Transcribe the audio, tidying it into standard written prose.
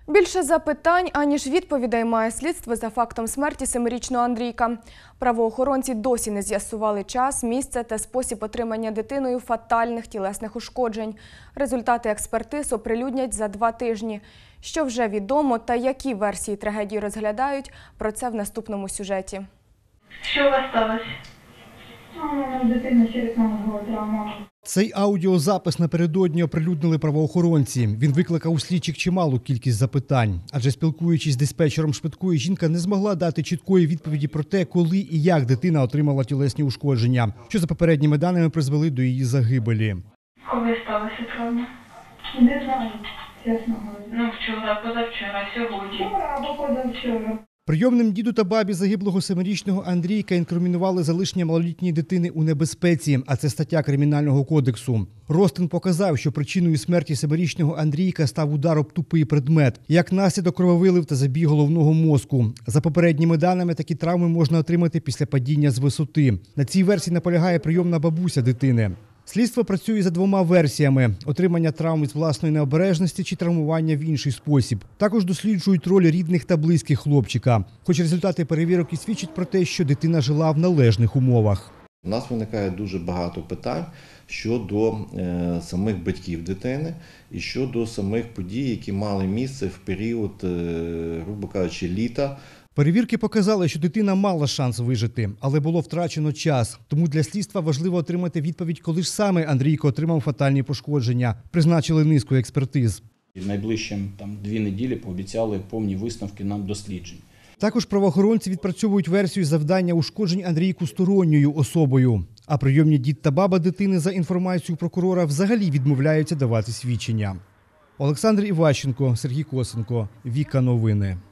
Більше запитань, аніж відповідей має слідство за фактом смерті 7-річного Андрійка. Правоохоронці досі не з'ясували час, місце та спосіб отримання дитиною фатальних тілесних ушкоджень. Результати експертиз оприлюднять за 2 тижні. Що вже відомо та які версії трагедії розглядають – про це в наступному сюжеті. Що у вас сталося? Дитина черепно-мозгова травма. Цей аудіозапис напередодні оприлюднили правоохоронці. Він викликав у слідчих чималу кількість запитань. Адже спілкуючись з диспетчером швидкої, жінка не змогла дати чіткої відповіді про те, коли і як дитина отримала тілесні ушкодження, що за попередніми даними призвели до її загибелі. Коли сталася травма? Не знаю, чесно говоря. Вчора, позавчора, сьогодні. Вчора або позавчора. Прийомним діду та бабі загиблого 7-річного Андрійка інкримінували залишення малолітньої дитини у небезпеці, а це стаття Кримінального кодексу. Розтин показав, що причиною смерті 7-річного Андрійка став удар об тупий предмет, як наслідок крововилив та забій головного мозку. За попередніми даними, такі травми можна отримати після падіння з висоти. На цій версії наполягає прийомна бабуся дитини. Слідство працює за 2 версіями – отримання травм із власної необережності чи травмування в інший спосіб. Також досліджують роль рідних та близьких хлопчика. Хоч результати перевірок і свідчать про те, що дитина жила в належних умовах. У нас виникає дуже багато питань щодо самих батьків дитини і щодо самих подій, які мали місце в період, грубо кажучи, літа. Перевірки показали, що дитина мала шанс вижити, але було втрачено час. Тому для слідства важливо отримати відповідь, коли ж саме Андрійко отримав фатальні пошкодження. Призначили низку експертиз. Найближчим 2 неділі пообіцяли повні висновки нам досліджень. Також правоохоронці відпрацьовують версію завдання ушкоджень Андрійку сторонньою особою. А прийомні дід та баба дитини, за інформацією прокурора, взагалі відмовляються давати свідчення. Олександр Іващенко, Сергій Косенко, Віка Новини.